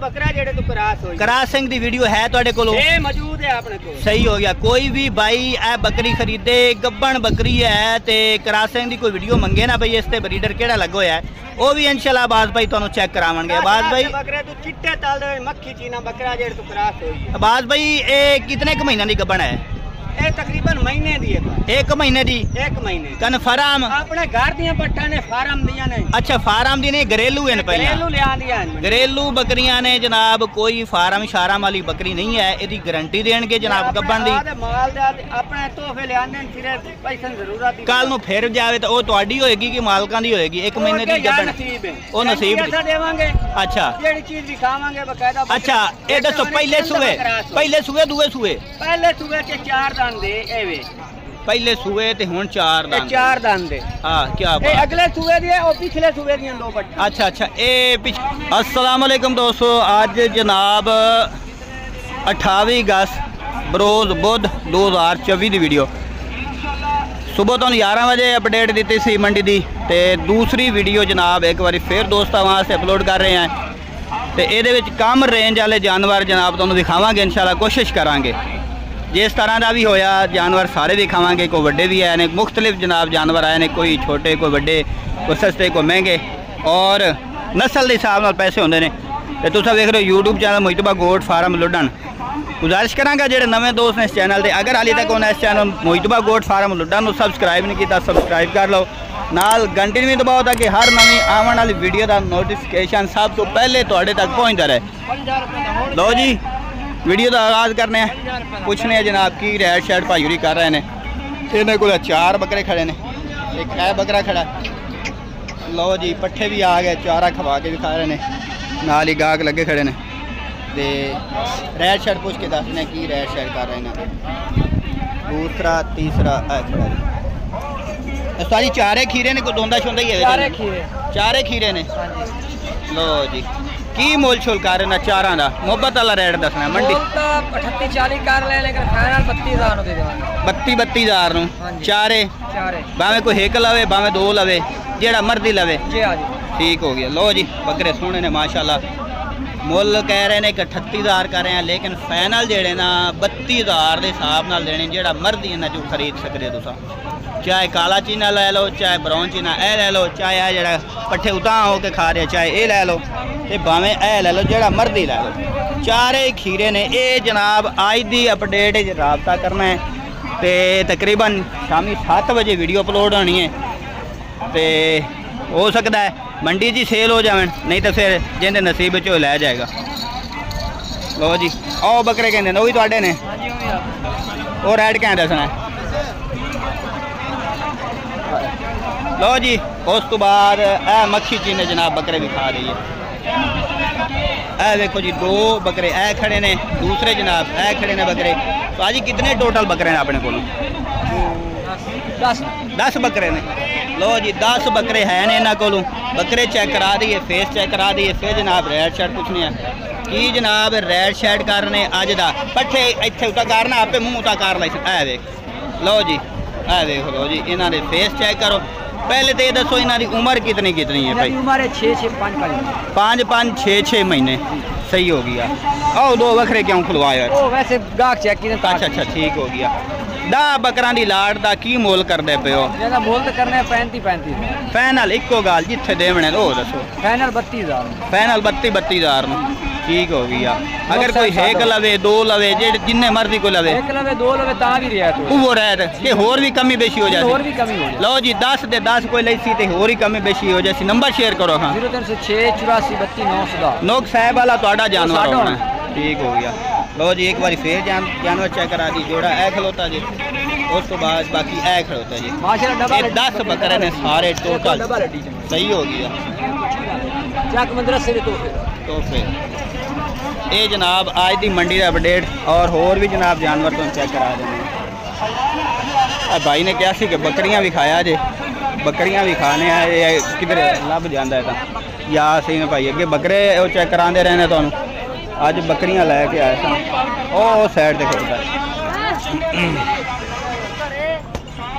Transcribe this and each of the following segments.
बकरा जेड़े तो क्रॉसिंग दी वीडियो है तुहाडे कोल? ये मौजूद है अपने को। सही हो गया। कोई भी भाई ए बकरी खरीदे, गब्बन बकरी है ते क्रॉसिंग दी कोई वीडियो मंगे ना भाई, इस ते ब्रीडर केड़ा लगा होया है, वो भी इंशाल्लाह अब्बास भाई तुहानू चेक करावणगे। अब्बास भाई बकरे तो चिट्टे तल दे मक्खी चीना बकरा जेड़े तो क्रॉस होई है। अब्बास भाई ए कितने क महीना दी गब्बन है? ये तकरीबन महीने दी है। 1 महीने दी? 1 महीने। कन्फर्म अपने घर दियां पट्ठा ने फार्म दियां ने। अच्छा फार्म दी ने, घरेलू है पहले? घरेलू ले आंदियां ने, घरेलू बकरियां ने जनाब, कोई फार्म शाराम वाली बकरी नहीं है। इसकी गारंटी देंगे जनाब गब्बन दी। माल दे अपने तोहफे ले आंदे ने, फिर पैसे दी जरूरत ही कल नु फिर जावे तो वो तवाडी होएगी कि मालकां दी होएगी? 1 महीने दी गब्बन नसीब है, ओ नसीब पैसा देवांगे। अच्छा जेड़ी चीज दिखावांगे बकायदा। अच्छा ये दसो पहले सुए दूए सुए? पहले सुए के 4 दान दे एवे। पहले सुए ते हुन 4 दान? 4 दान दे। हां क्या बात। ए अगले सुए दी और पिछले सुए दी 2 पट्ठा। अच्छा अच्छा ए अस्सलाम वालेकुम दोस्तों, आज जनाब 28 अगस्त बरोज बुध 2024 दी वीडियो सुबह तो 11 बजे अपडेट दी सी मंडी दी, ते दूसरी वीडियो जनाब एक बार फिर दोस्तों वहाँ से अपलोड कर रहे हैं। तो ये कम रेंज वाले जानवर जनाब तुहानू दिखावांगे इंशाल्लाह, कोशिश करांगे जिस तरह का भी होया जानवर सारे दिखावांगे। कोई वड्डे भी आए ने, मुख्तलिफ जनाब जानवर आए ने, कोई छोटे कोई वड्डे, कोई सस्ते कोई महंगे, और नस्ल के हिसाब नाल पैसे होंदे ने। ते तुसीं वेख रहे हो यूट्यूब चैनल मोहितबा गोट फार्म लुडन। गुजारिश करांगा जेडे नवे दोस्त ने इस चैनल के, अगर हाली तक उन्हें इस चैनल मोहितबा गोट फार्म लुडन सबसक्राइब नहीं किया सब्सक्राइब कर लो, नाल घंटी भी दबाओ ताकि हर नवी आने वाली वीडियो का नोटिफिकेशन सब तो पहले तुहाडे तक पहुँचता रहे। लो जी वीडियो का आगाज़ करने हैं, पूछने हैं जनाब की रेड शर्ट भाई होरी कर रहे हैं। इन्हें को 4 बकरे खड़े ने, एक है बकरा खड़ा। लो जी पट्ठे भी आ गए, चारा खवा के भी खा रहे हैं, नाल ही गाहक लगे खड़े ने। ते रेड शर्ट पूछ के दसने की रेड शर्ट कर रहे हैं। दूसरा तीसरा खड़ा जी सारी 4 खीरे ने, कोई दोंदा शोंदा ही है? 4 खीरे ने। लो जी की मोल छोल कर रहे ना 4 का? मोहब्बत वाला रेट दसना मंडी 38-40 कर ले, लेकिन फाइनल 32,000 दे देवांगे। 32,000 नु 4 भावे कोई 1 लवे भावे 2 लवे, जेड़ा मर्जी लवे जी। हां जी ठीक हो गया। लो जी बकरे सोहने ने माशाल्लाह, मुल कह रहे हैं कि 38,000 कर रहे हैं, लेकिन फाइनल जेड़े ना 32,000 के हिसाब नाल देने, जेड़ा मर्जी इन्हां चों खरीद सकदे तुसां। चाहे काला चीना ले लो, चाहे ब्राउन चीना ए ले लो, चाहे आ जरा पट्ठे उतां होके खा रहे चाहे ये ले लो, ते भावें ए ले लो, जेड़ा मर्जी ले लो। 4 खीरे ने। ये जनाब अज की अपडेट रबता करना है, तो तकरीबन शामी 7 बजे वीडियो अपलोड होनी है। तो हो सकता है मंडी जी सेल हो जाए, नहीं तो फिर जिंदे नसीब चो लै जाएगा। लो जी आओ बकरे कहते वो भी तुहाडे ने, वो रेड क्या दसना है। लो जी उस तो बाद ए मक्खी चीने जनाब बकरे भी खा रही है। ए देखो जी 2 बकरे ए खड़े ने, दूसरे जनाब ए खड़े ने बकरे। तो आज कितने टोटल बकरे हैं अपने को? 10 बकरे ने। लो जी 10 बकरे हैं ने इन्हों को। बकरे चेक करा दिए, फेस चेक करा दिए, फिर जनाब रेड शर्ट पूछने हैं कि जनाब रेड शर्ट करने अज का पट्ठे इतने उता करना, आपे मुँह उता कर लाई। ए देख लो जी, ए देख लो जी, इन्हों के फेस चेक करो। पहले तो ये दसो इन्हों की उम्र कितनी है भाई? उम्र 5-5 6-6 महीने। सही हो गया। आओ 2 बकरे क्यों खुलवाए? वैसे गाहक चेक की। अच्छा अच्छा ठीक हो गया। 10 बकरां दी लाट दा की मोल करदे पे हो? ज्यादा मोल तो करने 35 फाइनल इको गाल जिथे देवने ओ दसो। फाइनल 32,000। फाइनल 32,000 नु ठीक हो गया। अगर कोई 1 लवे 2 लवे जिन्ने मर्जी को लवे, 1 लवे 2 लवे ता भी रियायत हो, वो रहत कि होर भी कमी बेशी हो जाए। होर भी कमी हो जाए। लो जी 10 दे 10 कोई लई सी ते होर ही कमी बेशी हो जाए। नंबर शेयर करो। हां 0306 84 32 910 नोक साहब वाला ਤੁਹਾਡਾ जानवर होना। ठीक हो गया। लो जी एक बार फिर जानवर चेक करा दी। जोड़ा ए खलोता जी, उस तो बाद बाकी ए खलोता जी। माशाल्लाह 10 बकरे ने सारे टोटल। सही हो गया। चक मदरसे दे तोहफे। ये जनाब आज की मंडी का अपडेट, और होर भी जनाब जानवर तुम चेक करा देने। भाई ने कहा कि बकरियां भी खाया जे, बकरियां भी खाने किधर लभ जाता है तो या सही में भाई अगे बकरे वो चेक कराते रहने। तो अज बकरियां लैके आए सन, ओ साइड से खड़ता है।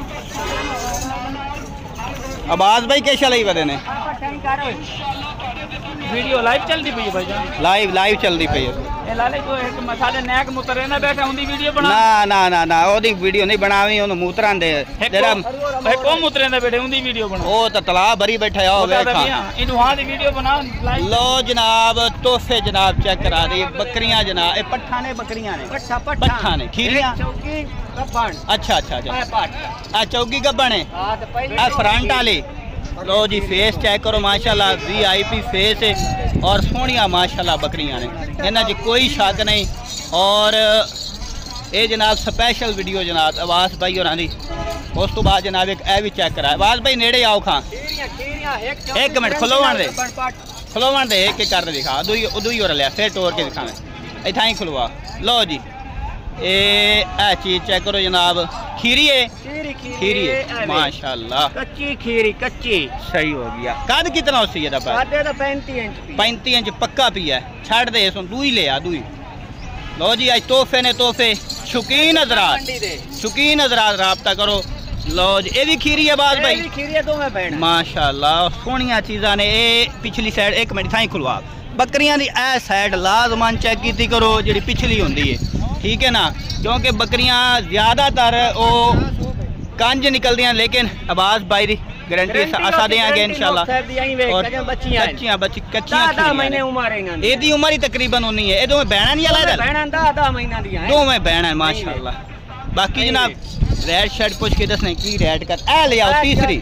अब्बास भाई किस लई बदे ने? वीडियो लाइव चलती पई है भाईजान, लाइव चलती पई है। ए लाले को एक मसाले नैक मुतरे ना बैठा उंदी वीडियो बना ना ओदी वीडियो नहीं बनावी ओनु मूतरां दे तेरा को मुतरे ना बैठे उंदी वीडियो बना ओ त तलाब भरी बैठा हो वेखा इनु हां दी वीडियो बना लाइव। लो जनाब तोहफे जनाब चेक करा दी बकरियां जनाब ए पट्ठा ने बकरियां ने पट्ठा ने खीरियां चौकी गब्बन। अच्छा आ चौकी गब्बन है हां तो पहले आ फ्रंट वाली। लो जी फेस चेक करो माशाल्लाह VIP फेस है और सोहनिया माशाल्लाह बकरियां ने इन्हां च कोई शक नहीं। और ये जनाब स्पेशल वीडियो जनाब आवास भाई होरां दी। उस तो बाद जनाब एक ए भी चेक करा आवास भाई नेड़े आओ खां एक मिनट खलोवन दे एक कर दिखा उदू ही हो लिया फिर टोर के दिखावे इतना ही खुलवा। लो जी ए चीज चेक करो जनाब खीरी है माशाल्लाह कच्ची खीरी कच्ची सही हो गया। कद कितना उसी है 35 इंच पक्का पिया छड़ दे सुन दू ही ले आ दू ही। लो जी आज तोहफे ने तोहफे शौकीन हजरात राब्ता करो। लो जी ये भी खीरी है बात भाई माशाल्लाह सोहनिया चीज़ा ने। ये पिछली साइड एक मिनट थाई खुलवा बकरियां दी ए साइड लाजमान चेक की करो जी पिछली होंगी है ठीक है ना क्योंकि बकरियां ज़्यादातर वो कंज निकलदियां लेकिन आवाज भाई दी गारंटी असा देंगे इंशाल्लाह। और कच्चियां महीने उम्र एदी उम्र ही तकरीबन उन्नी है। ये दोवें बहना नहीं अलग दोवें बहना माशाल्लाह। बाकी जनाब रेट शर्ट पूछ के दसने की रेट कर ए ले आओ तीसरी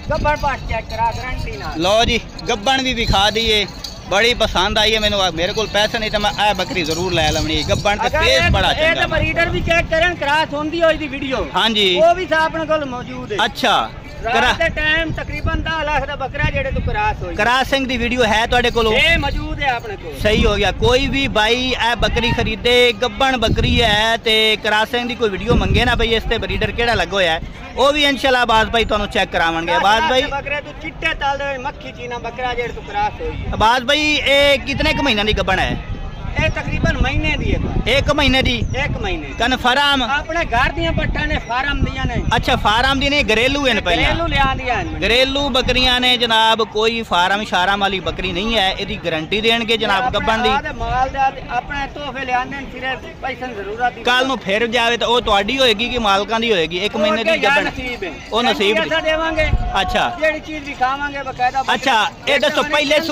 लो जी गब्बन भी विखा दिए बड़ी पसंद आई है मैंने मेरे को पैसे नहीं तो मैं ए बकरी जरूर ले लवनी गब्बन ते फेस बड़ा चंगा ब्रीडर भी चेक करन क्रॉस होंदी होई दी वीडियो हां जी वो भी अपने कोल मौजूद है। अच्छा रात दे टाइम तकरीबन 10 लाख दा बकरा जेड़े तो क्रॉस होई क्रॉसिंग दी वीडियो है तोड़े कोल ये मौजूद है अपने कोल। सही हो गया। कोई भी भाई ए बकरी खरीदे गब्बन बकरी है ते क्रॉसिंग दी कोई वीडियो मंगे ना भाई इस ते ब्रीडर केड़ा लग होया है वो भी इंशाल्लाह आवाज भाई तुहानू चेक करावांगे। आवाज भाई बकरे तो चिट्टे ताल दे मक्खी चीना बकरा जेड़ तो क्रॉस होई है। आवाज भाई ए कितने क महीना दी गब्बन है? ए तकरीबन महीने दी है। एक महीने दी एक महीने कन्फर्म अपने घर दियां पट्ठा ने फार्म दियां ने। अच्छा फार्म दी ने घरेलू है पहले घरेलू ले आ दिया है घरेलू बकरियां ने जनाब कोई फार्म शारम वाली बकरी नहीं है। एदी गारंटी देंगे जनाब गब्बन दी माल दे अपने तोहफे ले आंदे फिर पैसे जरूरत दी कल नु फिर जावे तो वो तोड़ी होएगी कि मालकां दी होएगी। एक महीने दी गब्बन ओ नसीब दी देवांगे। अच्छा जेड़ी चीज भी खावांगे बकायदा। अच्छा ए दसो पहले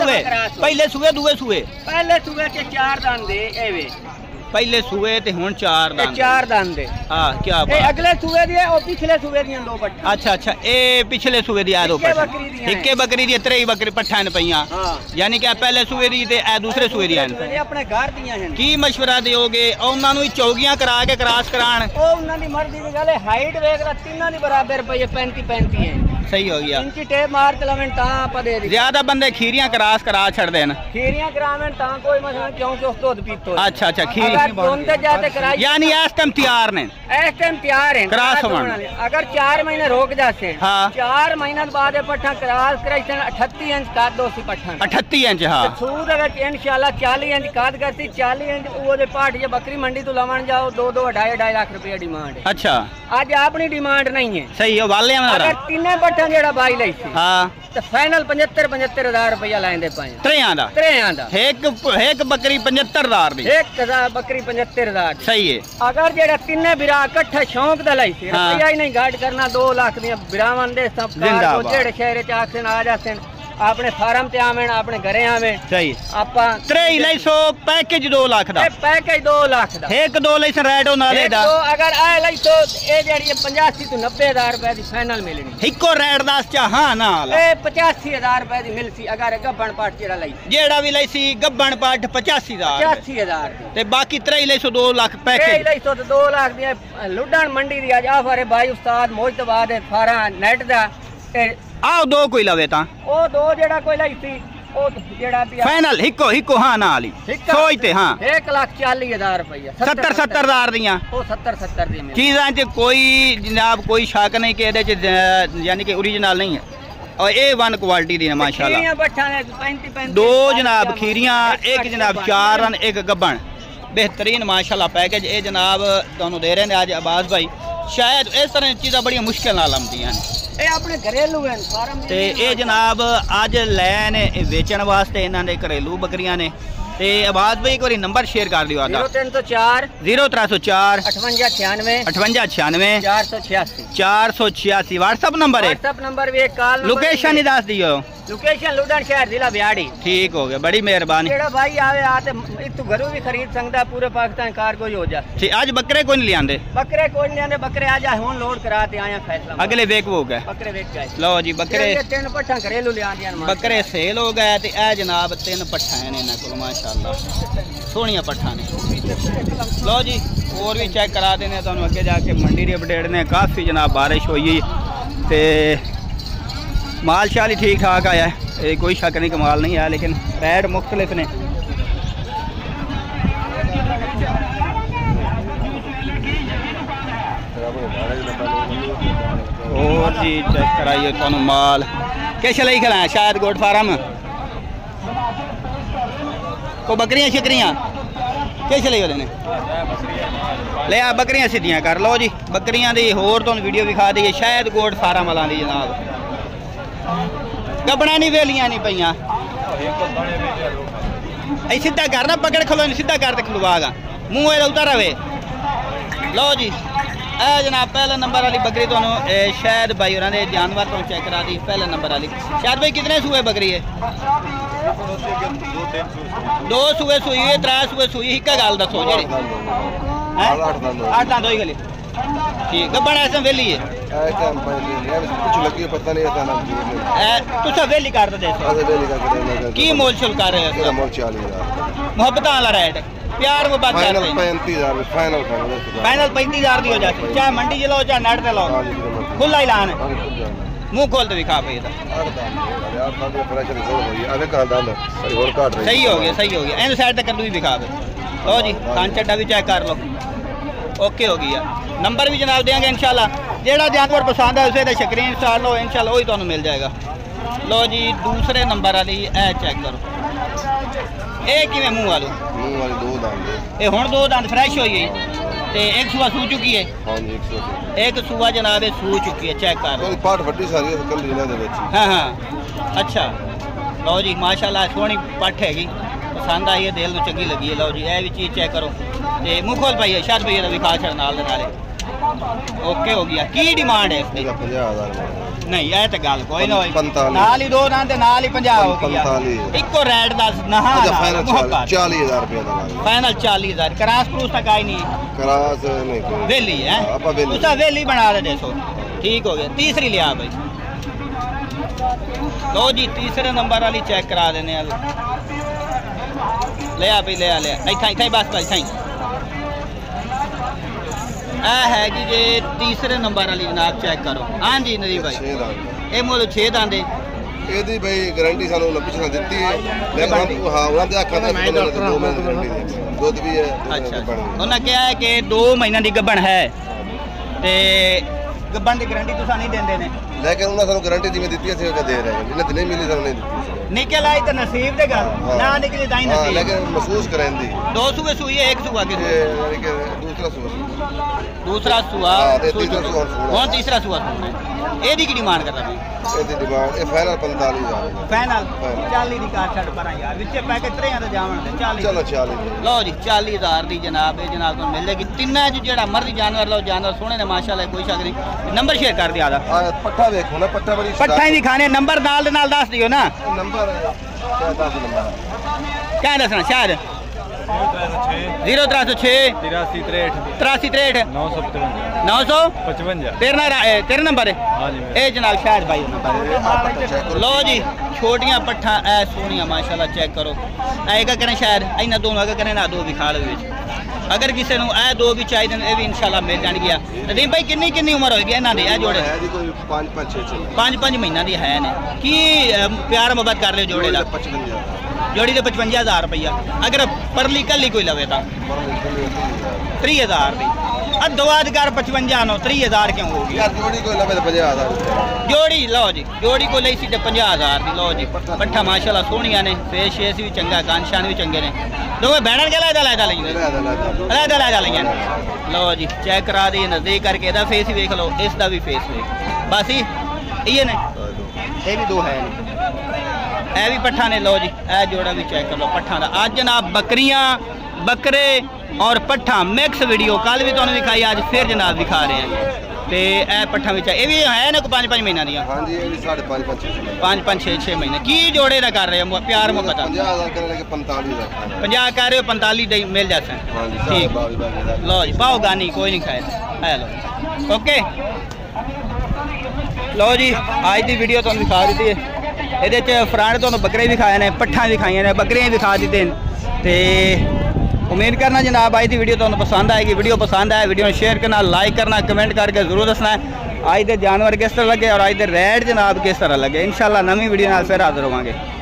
सुए दूए सुए पहले सुए के 4 दान दे एवे पहले सुए ते हुन 4 दान 4 दान दे। हां क्या बात ए अगले सुए दी और पिछले सुए दी दो पट्ठा। अच्छा ए पिछले सुए दी आ दो पट्ठा इक्के बकरी दी त्रे बकरी पट्ठा ने पईयां यानी कि पहले सुए दी ते ए दूसरे सुए दी आन अपने घर दियां हैं। की मशवरा दियोगे उन्हां नु चौगियां करा के क्रॉस कराण ओ उन्हां दी मर्जी दी गल है। हाइट वेख ला तीनां दी बराबर पई 35 है। सही हो गया। इंची टेप मार के लवें ता पा दे दी ज्यादा बंदे खीरियां क्रॉस करा छड़ देन खीरियां करावें ता कोई मसला क्यों जो दूध पीतो। अच्छा खीरी जाते कराई यानी इस टाइम तैयार ने इस टाइम तैयार है क्रॉस होवन। अगर 4 महीने रोक जाते हाँ 4 महीने बाद पट्ठा क्रॉस कराई 38 इंच काद दो सी पट्ठा 38 इंच हां सूद अगर इंशाल्लाह 40 इंच काद करती 40 इंच वो दे पाठ ये बकरी मंडी तो लवन जाओ 2 2.5 लाख रुपया डिमांड है। अच्छा आज अपनी डिमांड नहीं है। सही है वाले अगर तीने पट्ठा जेड़ा बाई लई सी हां तो फाइनल 75,000 रुपया लाइंदे पाए त्रेयां दा एक बकरी 75,000 दी एक बकरी 75,000 सही है। अगर जेड़ा तीने बिरा इकट्ठा शौक दा लाई सी रुपया ही नहीं घाट करना 2 लाख दी बिरावन दे सब कार जेड़े शहर च आखन आ जाते अपने फार्म ते आवें अपने घरे आवें सही आपा 3 पैकेज 2 लाख दा पैकेज 2 लाख दा एक 2 लाइसेंस रेडो नाले दा तो अगर आ लाई तो ए जेड़ी 85 तो 90,000 रुपए दी फाइनल मिलनी इको रेट दास चा हां ना ए 85,000 रुपए दी मिलसी अगर गब्बन पाट जेड़ा लाई जेड़ा भी लाई सी गब्बन पाट 85,000 ते बाकी 3 2 लाख पैकेज 3 तो 2 लाख दी लुडन मंडी दी आज आफरे भाई उस्ताद मोहितबाद फारा नेट दा आओ 2 कोई लवे ता ओ 2 जेड़ा कोई लाई सी ओ जेड़ा फाइनल हिको हां ना वाली सोचते हां 1,40,000 रुपया 70,000 दियां ओ 70 दी चीज़ां च कोई जनाब कोई शक नहीं कि एदे च यानी कि ओरिजिनल नहीं है और A1 क्वालिटी दी है माशाल्लाह। खीरियां बट्ठा ने 35 2 जनाब खीरियां एक जनाब 4 रन एक गब्बन बेहतरीन माशाल्लाह पैकेज ए जनाब तुहानू दे रहे हैं आज अब्बास भाई। शायद इस तरह चीज़ां बड़ी मुश्किल नाल आउंदियां ਇਹ ਆਪਣੇ ਘਰੇਲੂ ਹਨ ਫਾਰਮ ਤੇ ਇਹ ਜਨਾਬ ਅੱਜ ਲੈ ਨੇ ਵੇਚਣ ਵਾਸਤੇ ਇਹਨਾਂ ਦੇ ਘਰੇਲੂ ਬੱਕਰੀਆਂ ਨੇ ਤੇ ਆਵਾਜ਼ ਬਈ ਇੱਕ ਵਾਰੀ ਨੰਬਰ ਸ਼ੇਅਰ ਕਰ ਦਿਓ ਆਦਾ 0304 0304 5896 5896 486 486 WhatsApp नंबर है। WhatsApp नंबर भी एक कॉल लोकेशन ही दस दियो। लोकेशन लुधियाना शहर जिला बिहाड़ी। ठीक हो गया, बड़ी मेहरबानी। जेड़ा भाई आवे आते तू घरों भी खरीद सकता पूरे पाकिस्तान कार्गो ही हो जा। ठीक, आज बकरे कोई नहीं लियांदे? बकरे कोई नहीं लियांदे, बकरे आज हुन लोड कराते आया फैसला अगले वेक वो गए बकरे वेच गए। लो जी बकरे तीन पट्ठा घरेलू लिया बकरे सेल हो गए ते ए जनाब 3 पट्ठा हैं इन्हां कोल माशाअल्लाह सोहणियां पट्ठा ने। लो जी और भी चेक करा देने तुहानू अगे जाके मंडी दे अपडेट ने। काफ़ी जनाब बारिश हुई ते माल शाल ही ठीक ठाक आया है, कोई शक नहीं कमाल नहीं आया, लेकिन रेट मुख्तलिफ ने। और जी चेक कराइए तुहानू माल किस ਲਈ खिलाया शायद गोट फार्म को बकरियां शिकरियां किस ਲਈ होने ले आ बकरियां सीधियां कर लो जी। बकरियां दी होर तुहानू वीडियो विखा दईए शायद गोट फार्म वाला दी जनाब। गबना नहीं वेलियां नहीं पईयां सीधा करना पकड़ खलो सीधा कर खलवागा मुँह ए उतर रहे। लो जी ए जनाब पहले नंबर वाली बकरी तो शायद भाई उन्होंने जानवर तो चेक करा दी। पहले नंबर वाली शायद भाई कितने सूए बकरी है? 2 सूए सूई है, 3 सूए सूई। एक गल दसो जी 8 दांत होई गली ठीक गब्बन ऐसे वेली है तुसा वेली कर दे की मोल शुल कर रहे हो? मोहब्बत वाला रेट प्यार वो बात करते हैं। 35,000 फाइनल 35,000 दी हो जाती, चाहे मंडी च लो चाहे नेट ते लो, खुला ऐलान है। मुंह खोल तो दिखा पे सही हो गया सही हो गया। इन साइड तक कद्दू भी दिखा पे। लो जी कान चड्डा भी चेक कर लो ओके हो गया। नंबर भी जनाब देंगे इंशाल्लाह। जेड़ा जानवर पसंद है उसे स्क्रीन शॉट लो इंशाल्लाह वही तुहानू मिल जाएगा। लो जी दूसरे नंबर वाली ए चेक करो ये किवें मुँह वाली 2 दांत ये हुण 2 दांत फ्रैश हुई है ते एक सुबह सू चुकी है। हां जी एक सुबह जनाब सू चुकी है चेक कर लो। पाठ फट्टी सारी कल जिला दे विच। हाँ हाँ अच्छा लो जी माशाल्लाह सोहनी पट्ठ हैगी पसंद आई है दिल नूं चंगी लगी है। लो जी ये भी चीज़ चेक करो ते मुँह खोल पाइए शायद भैया का विखा छड़ नाल दे नाले ओके हो गया। की डिमांड है इसकी? 50,000 नहीं ये तो गल कोई ना होई 45 नाल ही 2 दांत नाल ही 50 हो गया। 45 इको रेट दस ना हां 40,000 रुपए दा फाइनल 40,000 क्रॉस क्रूस तक आई नहीं क्रॉस नहीं कोई वेली है आपा वेली तुसा वेली बना दे देखो ठीक हो गया। तीसरी लिया भाई लो जी तीसरे नंबर वाली चेक करा देने ले आ भाई ले आ इतना बस भाई इतना हैगी जे तीसरे नंबर वाली जनाब चेक करो। हाँ जी नदीम भाई ये मोल 6 दांदे ਇਹਦੀ ਬਈ ਗਾਰੰਟੀ ਸਾਨੂੰ 90% ਦਿੱਤੀ ਹੈ ਲੇਕਿਨ ਹਾਂ ਉਹਨਾਂ ਦੇ ਅੱਖਾਂ ਦੇ 2 ਮਹੀਨੇ ਦੀ ਗਾਰੰਟੀ ਹੈ ਦੁੱਧ ਵੀ ਹੈ। ਅੱਛਾ ਉਹਨਾਂ ਕਿਹਾ ਹੈ ਕਿ 2 ਮਹੀਨਿਆਂ ਦੀ ਗੱਭਣ ਹੈ ਤੇ ਗੱਭਣ ਦੀ ਗਾਰੰਟੀ ਤੁਸੀਂ ਨਹੀਂ ਦਿੰਦੇ ਨੇ ਲੇਕਿਨ ਉਹਨਾਂ ਸਾਨੂੰ ਗਾਰੰਟੀ ਜਿਵੇਂ ਦਿੱਤੀ ਅਸੀਂ ਉਹ ਦੇ ਰਹੇ ਹਾਂ ਜਿਹਨੇ ਨਹੀਂ ਮਿਲੀ ਸਾਨੂੰ ਨਹੀਂ ਦਿੱਤੀ। निकल आई तो नसीब दे गल ना निकली ताई नसीब लेकिन महसूस करें दी 2 सूबे सुई है 1 सूबा के यानी कि दूसरा सूबा और तीसरा सूबा ए दी की डिमांड करदा है ए दी डिमांड ए फाइनल 45,000 फाइनल 40 दी कार छड़ पर यार विच पैके त्रेयां दे जावन ते 40 चलो 40 लो जी 40,000 दी जनाब ए जनाब को मिल जाएगी। तिन्ना जो जेड़ा मर्जी जानवर लो जानवर सोने ने माशाल्लाह कोई शक नहीं। नंबर शेयर कर दिया दा पट्ठा देखो ना पट्ठा बड़ी पट्ठा ही खाने नंबर नाल दे नाल दस दियो ना नंबर क्या दसना शायद 0306 83 955 तेरा नंबर है ए जनाब शायद भाई। लो जी छोटियां पट्ठा ए सोनिया माशाल्लाह चेक करो एक करें शायद इन्हें दोनों अगर करें ना 2 भी खा लो अगर किसी को ए 2 भी चाहिए ये भी इंशाल्लाह मिल जाएगी। नदीम भाई किन्नी उम्र होगी इन्हों की जोड़े 5 महीना की है ने की प्यार मोहब्बत कर रहे जोड़े का जोड़ी तो 55,000 रुपया अगर परली कली कोई लवे तो 30,000 की अद्धो कर 55 नो 30,000 क्यों हो गया जोड़ी को लवे तो 50,000 जोड़ी लो जी जोड़ी को ली सी 50,000 की। लो जी पट्ठा माशाल्लाह सोहनिया ने फेस शेस भी चंगा कान शान भी चंगे ने दोवें बैठन के लैदा लिया लो जी चेक करा दी नजदीक करके एदा फेस ही वेख लो इसका भी फेस वेख बस ही ये ने ये भी 2 है ये भी पट्ठा ने। लो जी ए जोड़ा भी चेक कर लो पट्ठा का। आज जनाब बकरियां बकरे और पट्ठा मिक्स वीडियो कल भी तुहानू दिखाई, आज फिर जनाब दिखा रहे हैं। तो यह पट्ठा भी ये भी है ना 5-5 महीना दियां? हाँ जी, ये भी 5-5 6-6 महीने। की जोड़े का कर रहे हो प्यार मोहब्बत? 50 कह रहे हो, 45 मिल जाते हैं। ठीक लो जी पाओ गानी कोई नहीं खाए है। लो ओके लो जी आज की वीडियो तुहानू दिखा दी है। ये फ्रंट तुहानू बकरे दिखाए ने, पट्ठा दिखाई ने, बकरियां दिखा दी हैं। तो उम्मीद करना जनाब आज की वीडियो तुहानू पसंद आएगी। वीडियो पसंद आए वीडियो शेयर करना, लाइक करना, कमेंट करके जरूर दसना है आज के जानवर किस तरह लगे और आज के रेट जनाब किस तरह लगे। इंशाल्लाह नवी वीडियो नाल फिर हाजिर होवांगे।